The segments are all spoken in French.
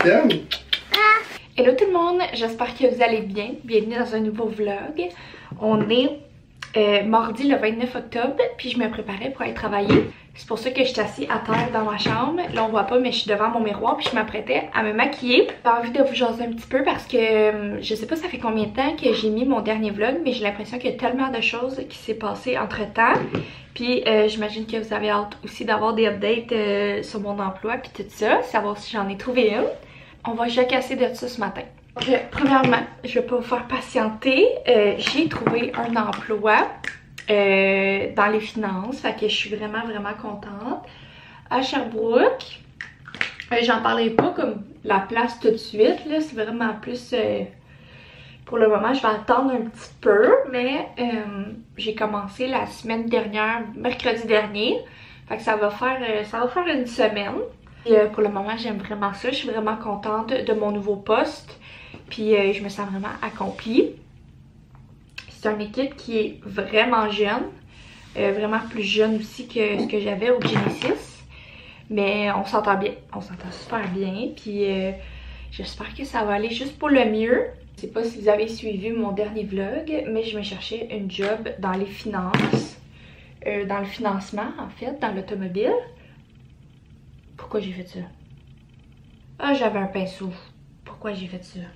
t'aime. Hello tout le monde, j'espère que vous allez bien. Bienvenue dans un nouveau vlog. On est mardi le 29 octobre, puis je me préparais pour aller travailler. C'est pour ça que je suis assise à terre dans ma chambre. Là on voit pas, mais je suis devant mon miroir, puis je m'apprêtais à me maquiller. J'ai envie de vous jaser un petit peu parce que je sais pas ça fait combien de temps que j'ai mis mon dernier vlog, mais j'ai l'impression qu'il y a tellement de choses qui s'est passé entre temps. Puis j'imagine que vous avez hâte aussi d'avoir des updates sur mon emploi puis tout ça, savoir si j'en ai trouvé une. On va jacasser de ça ce matin. Donc, premièrement, je vais pas vous faire patienter. J'ai trouvé un emploi dans les finances. Fait que je suis vraiment contente. À Sherbrooke. J'en parlerai pas comme la place tout de suite. C'est vraiment plus... pour le moment, je vais attendre un petit peu. Mais j'ai commencé la semaine dernière, mercredi dernier. Fait que ça va faire une semaine. Pour le moment, j'aime vraiment ça. Je suis vraiment contente de mon nouveau poste. Puis je me sens vraiment accomplie. C'est une équipe qui est vraiment jeune. Vraiment plus jeune aussi que ce que j'avais au Genesis. Mais on s'entend bien. On s'entend super bien. Puis j'espère que ça va aller juste pour le mieux. Je sais pas si vous avez suivi mon dernier vlog, mais je me cherchais une job dans les finances. Dans le financement, en fait, dans l'automobile. Pourquoi j'ai fait ça? Ah, j'avais un pinceau. Pourquoi j'ai fait ça?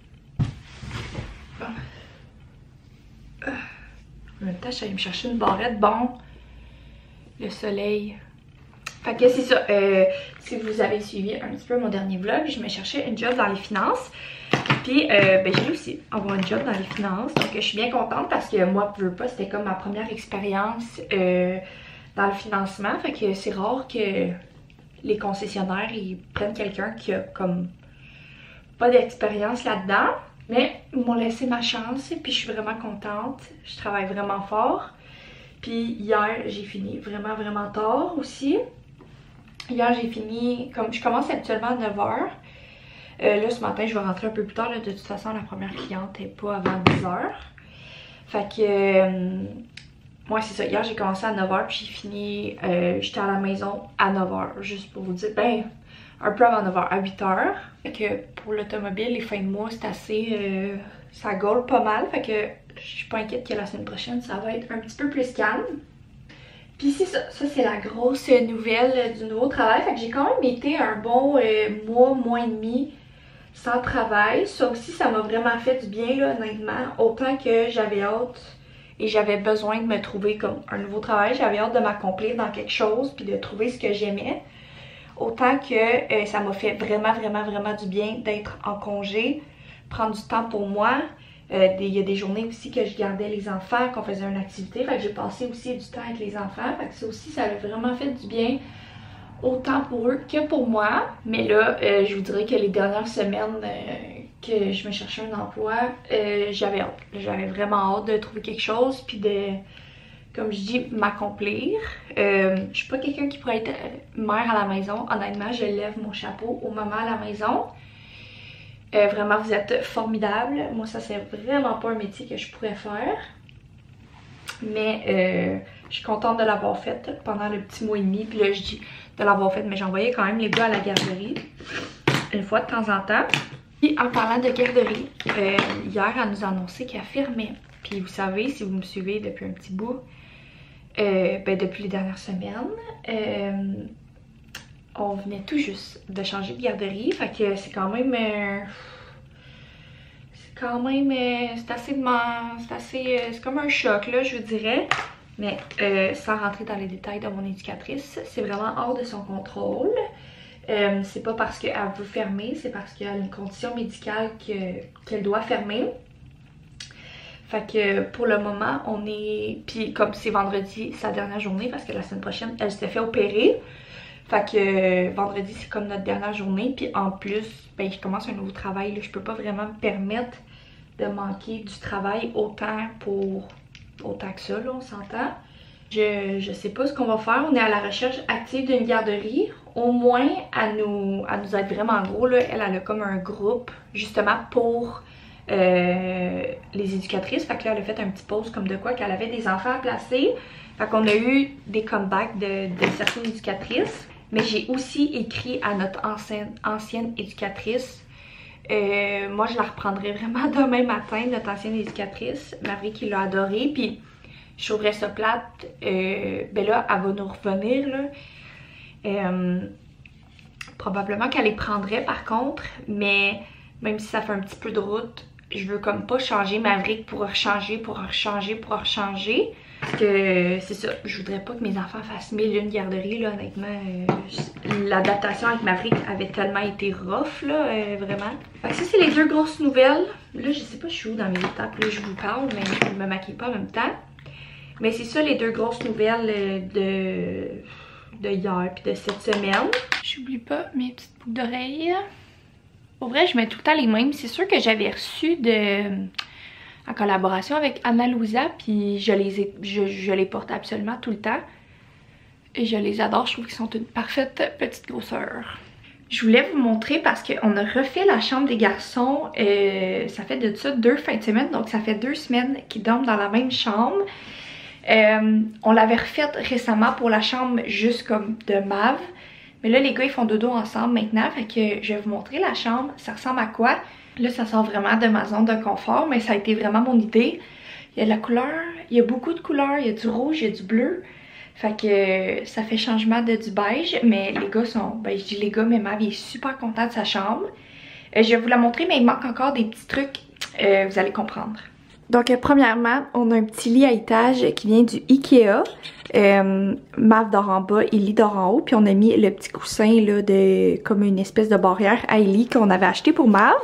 En même temps, je suis allée me chercher une barrette. Bon, le soleil. Fait que c'est ça. Si vous avez suivi un petit peu mon dernier vlog, je me cherchais une job dans les finances. Puis, j'ai réussi à avoir une job dans les finances. Donc, je suis bien contente parce que moi, je veux pas, c'était comme ma première expérience dans le financement. Fait que c'est rare que les concessionnaires, ils prennent quelqu'un qui a comme pas d'expérience là-dedans. Mais ils m'ont laissé ma chance et puis je suis vraiment contente. Je travaille vraiment fort. Puis hier, j'ai fini vraiment tard aussi. Hier, j'ai fini, comme je commence habituellement à 9h. Là, ce matin, je vais rentrer un peu plus tard. Là, de toute façon, la première cliente n'est pas avant 10h. Fait que... moi, c'est ça. Hier, j'ai commencé à 9h, puis j'ai fini... j'étais à la maison à 9h, juste pour vous dire. Ben, un peu avant 9h, à 8h. Fait que pour l'automobile, les fins de mois, c'est assez... ça gaule pas mal. Fait que je suis pas inquiète que la semaine prochaine, ça va être un petit peu plus calme. Puis c'est ça. Ça, c'est la grosse nouvelle du nouveau travail. Fait que j'ai quand même été un bon mois et demi sans travail. Ça aussi, ça m'a vraiment fait du bien, là, honnêtement. Autant que j'avais hâte... et j'avais besoin de me trouver comme un nouveau travail. J'avais hâte de m'accomplir dans quelque chose puis de trouver ce que j'aimais. Autant que ça m'a fait vraiment du bien d'être en congé, prendre du temps pour moi. Il y a des journées aussi que je gardais les enfants, qu'on faisait une activité. Fait que j'ai passé aussi du temps avec les enfants. Fait que ça aussi, ça a vraiment fait du bien. Autant pour eux que pour moi. Mais là, je vous dirais que les dernières semaines... que je me cherchais un emploi, j'avais hâte. J'avais vraiment hâte de trouver quelque chose puis de, comme je dis, m'accomplir. Je suis pas quelqu'un qui pourrait être mère à la maison. Honnêtement, je lève mon chapeau aux mamans à la maison. Vraiment, vous êtes formidables. Moi, ça c'est vraiment pas un métier que je pourrais faire. Mais je suis contente de l'avoir fait pendant le petit mois et demi. Puis là, je dis de l'avoir fait, mais j'envoyais quand même les gars à la garderie une fois de temps en temps. Puis en parlant de garderie, hier elle nous a annoncé qu'elle fermait. Puis vous savez, si vous me suivez depuis un petit bout, depuis les dernières semaines, on venait tout juste de changer de garderie. Fait que c'est quand même... c'est comme un choc là, je vous dirais. Mais sans rentrer dans les détails de mon éducatrice, c'est vraiment hors de son contrôle. C'est pas parce qu'elle veut fermer, c'est parce qu'elle a une condition médicale qu'elle doit fermer. Fait que pour le moment, on est... Puis comme c'est vendredi, sa dernière journée, parce que la semaine prochaine, elle s'est fait opérer. Fait que vendredi, c'est comme notre dernière journée. Puis en plus, ben, je commence un nouveau travail. Là, je peux pas vraiment me permettre de manquer du travail autant que ça, là, on s'entend. Je sais pas ce qu'on va faire. On est à la recherche active d'une garderie. Au moins, elle nous aide vraiment gros. Là. Elle a comme un groupe justement pour les éducatrices. Fait que là, elle a fait un petit post comme de quoi qu'elle avait des enfants à placer. Fait qu'on a eu des comebacks de certaines éducatrices. Mais j'ai aussi écrit à notre ancienne éducatrice. Moi, je la reprendrai vraiment demain matin, notre ancienne éducatrice. Maverick, il l'a adoré. Puis, je trouverais ça plate. Ben là, elle va nous revenir, là. Probablement qu'elle les prendrait, par contre. Mais, même si ça fait un petit peu de route, je veux comme pas changer Maverick pour rechanger, pour rechanger, pour rechanger. Parce que c'est ça, je voudrais pas que mes enfants fassent 1001 garderies, là, honnêtement. L'adaptation avec Maverick avait tellement été rough, là, vraiment. Fait que ça, c'est les 2 grosses nouvelles. Là, je sais pas, je suis où dans mes étapes, là, je vous parle, mais je me maquille pas en même temps. Mais c'est ça, les 2 grosses nouvelles de hier puis de cette semaine. J'oublie pas mes petites boucles d'oreilles. Pour vrai, je mets tout le temps les mêmes. C'est sûr que j'avais reçu en collaboration avec Anna Louisa, puis je les porte absolument tout le temps. Et je les adore, je trouve qu'ils sont une parfaite petite grosseur. Je voulais vous montrer parce qu'on a refait la chambre des garçons, ça fait de ça 2 fins de semaine, donc ça fait 2 semaines qu'ils dorment dans la même chambre. On l'avait refaite récemment pour la chambre juste comme de Mav. Mais là, les gars, ils font dodo ensemble maintenant. Fait que je vais vous montrer la chambre. Ça ressemble à quoi? Là, ça sort vraiment de ma zone de confort, mais ça a été vraiment mon idée. Il y a de la couleur, il y a beaucoup de couleurs. Il y a du rouge, il y a du bleu. Fait que ça fait changement de du beige. Mais les gars sont... Ben, je dis les gars, mais Mav est super content de sa chambre. Je vais vous la montrer, mais il manque encore des petits trucs. Vous allez comprendre. Donc, premièrement, on a un petit lit à étage qui vient du Ikea. Mav dort en bas, Ellie dort en haut. Puis on a mis le petit coussin là, comme une espèce de barrière à Ellie qu'on avait acheté pour Mav.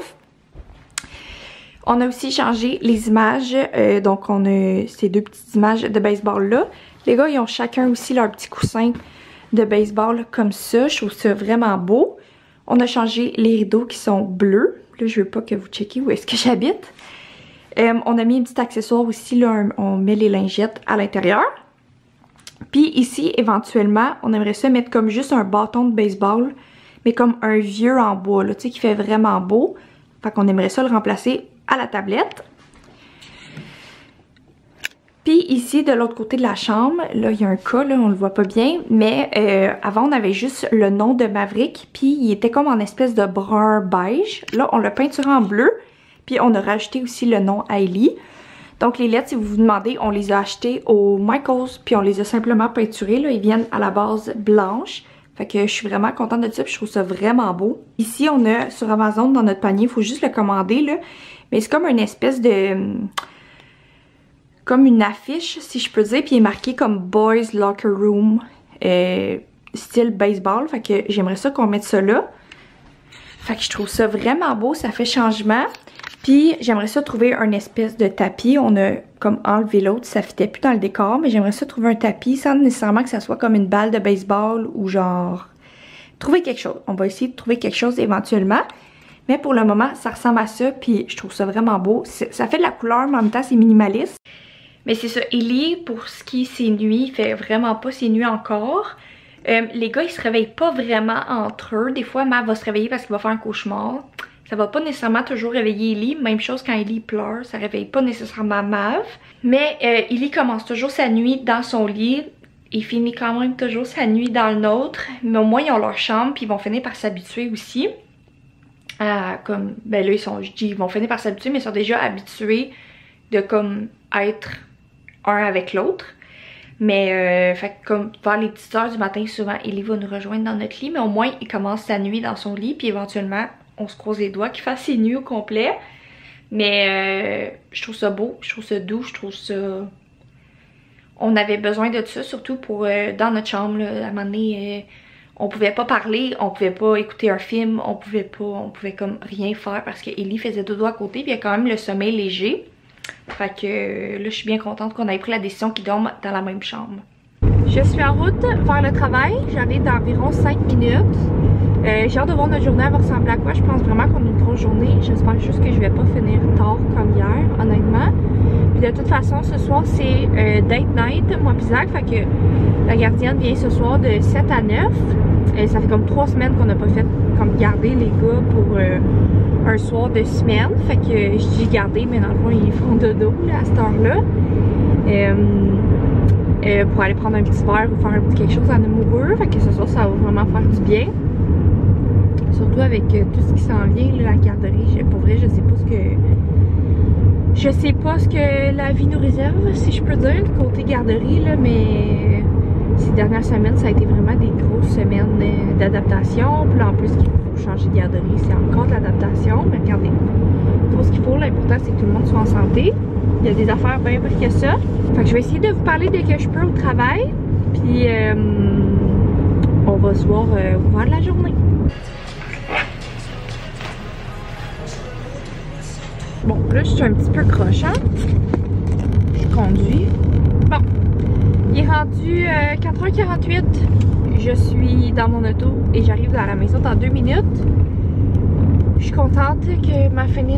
On a aussi changé les images. Donc on a ces 2 petites images de baseball là. Les gars, ils ont chacun aussi leur petit coussin de baseball comme ça. Je trouve ça vraiment beau. On a changé les rideaux qui sont bleus. Là, je veux pas que vous checkiez où est-ce que j'habite. On a mis un petit accessoire aussi, là, on met les lingettes à l'intérieur. Puis ici, éventuellement, on aimerait ça mettre comme juste un bâton de baseball, mais comme un vieux en bois, là, tu sais, qui fait vraiment beau. Fait qu'on aimerait ça le remplacer à la tablette. Puis ici, de l'autre côté de la chambre, là, il y a un cas, là, on le voit pas bien, mais avant, on avait juste le nom de Maverick, puis il était comme en espèce de brun beige. Là, on l'a peinturé en bleu. Puis on a rajouté aussi le nom à Ellie. Donc les lettres, si vous vous demandez, on les a achetées au Michaels. Puis on les a simplement peinturées. Là. Ils viennent à la base blanche. Fait que je suis vraiment contente de ça. Puis je trouve ça vraiment beau. Ici, on a sur Amazon dans notre panier. Il faut juste le commander. Là. Mais c'est comme une espèce de... comme une affiche, si je peux dire. Puis il est marqué comme Boys Locker Room. Style baseball. Fait que j'aimerais ça qu'on mette ça là. Fait que je trouve ça vraiment beau. Ça fait changement. Puis j'aimerais ça trouver un espèce de tapis. On a comme enlevé l'autre, ça fitait plus dans le décor. Mais j'aimerais ça trouver un tapis sans nécessairement que ça soit comme une balle de baseball ou genre... Trouver quelque chose. On va essayer de trouver quelque chose éventuellement. Mais pour le moment, ça ressemble à ça. Puis je trouve ça vraiment beau. Ça fait de la couleur, mais en même temps, c'est minimaliste. Mais c'est ça. Ellie, pour ce qui est ses nuits, il fait vraiment pas ses nuits encore. Les gars, ils se réveillent pas vraiment entre eux. Des fois, Mav va se réveiller parce qu'il va faire un cauchemar. Ça va pas nécessairement toujours réveiller Ellie. Même chose quand Ellie pleure, ça réveille pas nécessairement Mav. Mais Ellie commence toujours sa nuit dans son lit. Il finit quand même toujours sa nuit dans le nôtre. Mais au moins, ils ont leur chambre puis ils vont finir par s'habituer aussi. Comme, ben là, ils vont finir par s'habituer, mais ils sont déjà habitués de comme être un avec l'autre. Mais fait comme vers les petites heures du matin, souvent Ellie va nous rejoindre dans notre lit. Mais au moins, il commence sa nuit dans son lit. Puis éventuellement, on se croise les doigts qu'il fasse ses nuits au complet. Mais je trouve ça beau, je trouve ça doux, je trouve ça... On avait besoin de ça, surtout pour dans notre chambre, là, à un moment donné, on pouvait pas parler, on pouvait pas écouter un film, on pouvait comme rien faire parce que Ellie faisait dodo à côté, puis il y a quand même le sommeil léger. Fait que là, je suis bien contente qu'on ait pris la décision qu'ils dorment dans la même chambre. Je suis en route vers le travail, j'arrive dans environ 5 minutes. J'ai hâte de voir notre journée, elle va ressembler à quoi. Je pense vraiment qu'on a une grosse journée. J'espère juste que je vais pas finir tard comme hier, honnêtement. Puis de toute façon, ce soir, c'est date night, moi pis Zach. Fait que la gardienne vient ce soir de 7 à 9. Ça fait comme 3 semaines qu'on n'a pas fait comme garder les gars pour un soir de semaine. Fait que je dis garder, mais dans le fond, ils font dodo là, à cette heure-là. pour aller prendre un petit verre ou faire un petit quelque chose en amoureux. Fait que ce soir, ça va vraiment faire du bien. Surtout avec tout ce qui s'en vient, là, la garderie. Pour vrai, je sais pas ce que la vie nous réserve, si je peux dire, côté garderie, là, mais ces dernières semaines, ça a été vraiment des grosses semaines d'adaptation. Puis là, en plus, qu'il faut changer de garderie, c'est encore de l'adaptation. Mais regardez, pour ce qu'il faut, l'important, c'est que tout le monde soit en santé. Il y a des affaires bien pires que ça. Fait que je vais essayer de vous parler dès que je peux au travail. Puis, on va se voir au cours de la journée. Bon, là, je suis un petit peu crochant. Je conduis. Bon, il est rendu 4h48. Je suis dans mon auto et j'arrive à la maison dans 2 minutes. Je suis contente que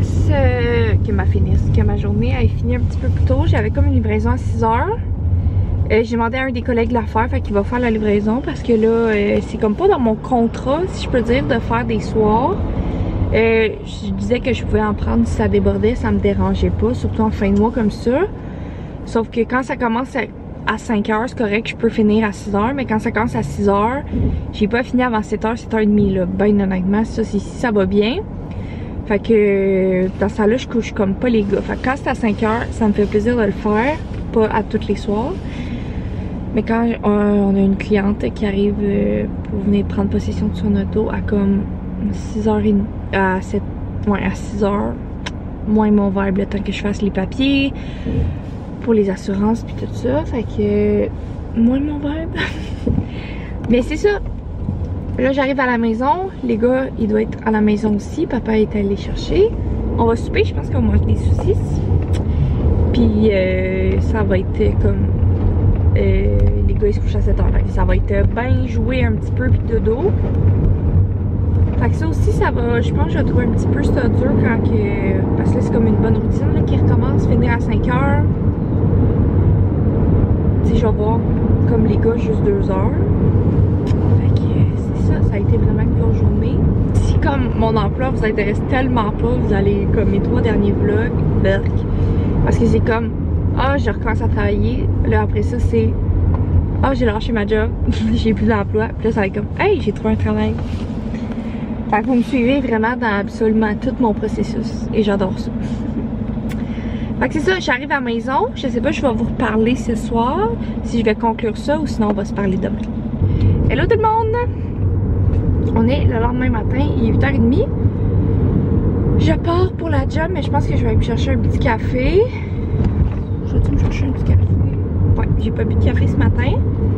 ma journée ait fini un petit peu plus tôt. J'avais comme une livraison à 6h. J'ai demandé à un des collègues de la faire, fait qu'il va faire la livraison parce que là, c'est comme pas dans mon contrat, si je peux dire, de faire des soirs. Je disais que je pouvais en prendre si ça débordait, ça me dérangeait pas, surtout en fin de mois comme ça. Sauf que quand ça commence à 5h, c'est correct, je peux finir à 6h, mais quand ça commence à 6h, j'ai pas fini avant 7h, 7h30 là. Ben honnêtement, ça va bien. Fait que dans ça là, je couche comme pas les gars. Fait que quand c'est à 5h, ça me fait plaisir de le faire, pas à tous les soirs. Mais quand on a une cliente qui arrive pour venir prendre possession de son auto à comme 6h30, à 6h, moins mon verbe le temps que je fasse les papiers pour les assurances puis tout ça. Fait que moins mon verbe. Mais c'est ça. Là j'arrive à la maison. Les gars, ils doivent être à la maison aussi. Papa est allé chercher. On va souper, je pense qu'on mange des saucisses. Puis ça va être comme les gars ils se couchent à 7h. Ça va être bien joué un petit peu puis dodo. Fait que ça aussi, ça va, je pense que je vais trouver un petit peu ça dur quand que, parce que là c'est comme une bonne routine là, qui recommence, finir à 5h. Tu sais, je vais voir comme les gars juste 2 heures. Fait que c'est ça, ça a été vraiment une grosse journée. Si comme mon emploi vous intéresse tellement pas, vous allez comme mes 3 derniers vlogs, berk. Parce que c'est comme, je recommence à travailler. Là après ça c'est, j'ai lâché ma job, j'ai plus d'emploi. Puis là ça va être comme, hey, j'ai trouvé un travail. Fait que vous me suivez vraiment dans absolument tout mon processus et j'adore ça. Fait que c'est ça, j'arrive à la maison. Je sais pas, je vais vous reparler ce soir, si je vais conclure ça ou sinon on va se parler demain. Hello tout le monde! On est le lendemain matin, il est 8h30. Je pars pour la job, mais je pense que je vais aller me chercher un petit café. Je vais-tu me chercher un petit café? Ouais, j'ai pas bu de café ce matin.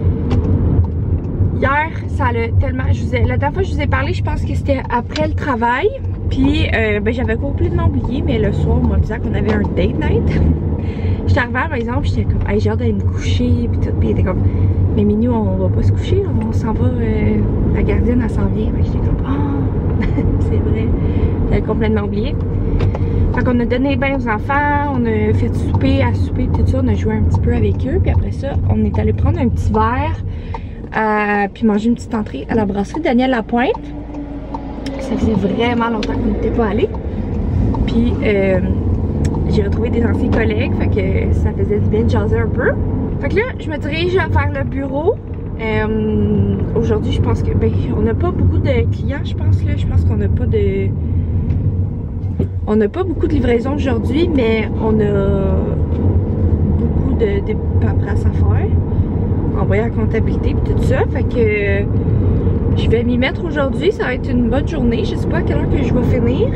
Hier, ça l'a tellement... la dernière fois que je vous ai parlé, je pense que c'était après le travail. Puis, j'avais complètement oublié, mais le soir, on m'a dit qu'on avait un date night. J'étais arrivée à la maison, puis j'étais comme, hey, j'ai hâte d'aller me coucher, puis tout. Puis il était comme, mais Minou, on va pas se coucher, on s'en va, la gardienne, elle s'en vient. J'étais comme, c'est vrai. J'avais complètement oublié. Fait qu'on a donné bain aux enfants, on a fait souper, à souper, tout ça. On a joué un petit peu avec eux, puis après ça, on est allé prendre un petit verre. Puis manger une petite entrée à la brasserie Daniel Lapointe. Ça faisait vraiment longtemps qu'on n'était pas allé. Puis j'ai retrouvé des anciens collègues, fait que ça faisait du bien de jaser un peu. Fait que là, je me dirige vers le bureau. Aujourd'hui, je pense que on n'a pas beaucoup de clients, je pense là. Je pense qu'on n'a pas de... On n'a pas beaucoup de livraisons aujourd'hui, mais on a beaucoup de paperasse à faire. Envoyer à la comptabilité et tout ça. Fait que je vais m'y mettre aujourd'hui. Ça va être une bonne journée. Je sais pas à quelle heure que je vais finir.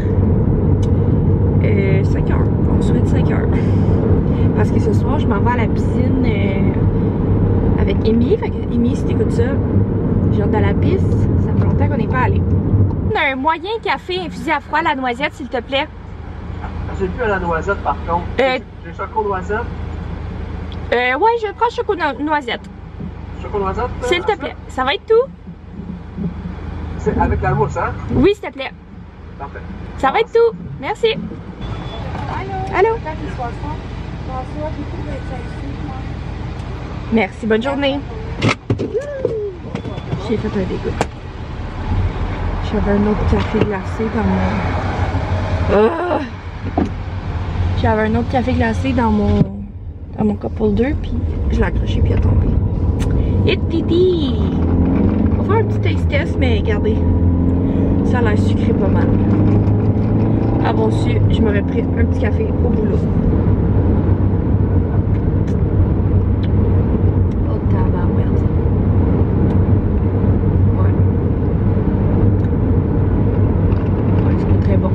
5h. On souhaite 5h. Parce que ce soir, je m'en vais à la piscine avec Amy. Fait que Amy, si t'écoutes ça, j'ai hâte de la piste. Ça fait longtemps qu'on n'est pas allé. On a un moyen café infusé à froid à la noisette, s'il te plaît. J'ai plus à la noisette par contre. J'ai choco noisette. Ouais, je prends choco noisette. Choco noisette? S'il te plaît. Ça va être tout? C'est avec la mousse, hein? Oui, s'il te plaît. Parfait. Ça va être tout. Merci. Allô? Merci, bonne journée. J'ai fait un dégât. J'avais un autre café glacé dans mon... J'avais un autre café glacé dans à mon couple 2, puis je l'ai accroché puis il a tombé. Et titi! On va faire un petit taste test, mais regardez, ça a l'air sucré pas mal. Avant su, je m'aurais pris un petit café au boulot. Oh tabarouette. Ouais. Ouais, c'est pas très bon.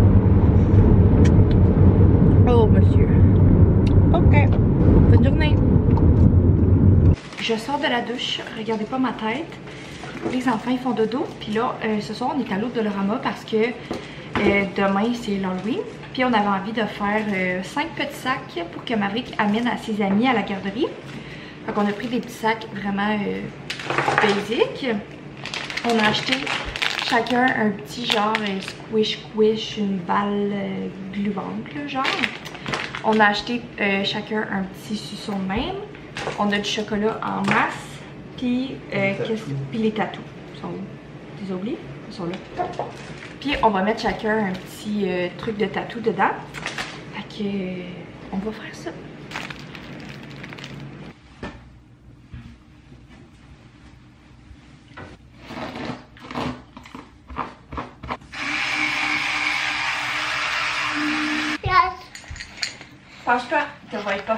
Oh monsieur. Ok. Bonne journée. Je sors de la douche, regardez pas ma tête. Les enfants ils font dodo. Puis là, ce soir on est à l'autre de Dollarama parce que demain c'est l'Halloween. Puis on avait envie de faire 5 petits sacs pour que Maverick amène à ses amis à la garderie. Donc on a pris des petits sacs vraiment basiques. On a acheté chacun un petit genre squish squish, une balle gluante là, genre. On a acheté chacun un petit suçon de même. On a du chocolat en masse. Puis les tatous. Ils sont où? Tu les as oubliés? Ils sont là. Puis on va mettre chacun un petit truc de tatou dedans. Fait que on va faire ça. Penche-toi, je te vois pas.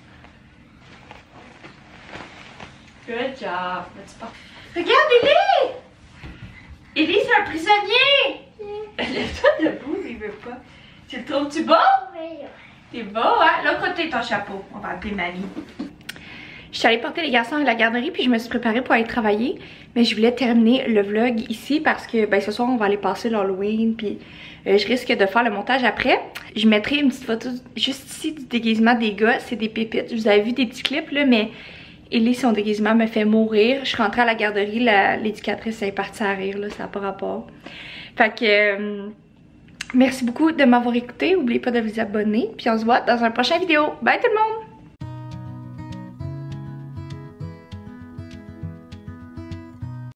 Good job. Regarde, Ellie! Ellie, c'est un prisonnier! Lève-toi debout, il veut pas. Tu le trouves-tu beau? Oui. T'es beau, hein? L'autre côté, ton chapeau. On va appeler Mamie. Je suis allée porter les garçons à la garderie, puis je me suis préparée pour aller travailler. Mais je voulais terminer le vlog ici parce que ben, ce soir, on va aller passer l'Halloween, puis je risque de faire le montage après. Je mettrai une petite photo juste ici du déguisement des gars. C'est des pépites. Je vous avais vu des petits clips, là, mais Ellie, son déguisement me fait mourir. Je suis rentrée à la garderie, l'éducatrice est partie à rire, là, ça n'a pas rapport. Fait que merci beaucoup de m'avoir écouté. N'oubliez pas de vous abonner. Puis on se voit dans une prochaine vidéo. Bye tout le monde!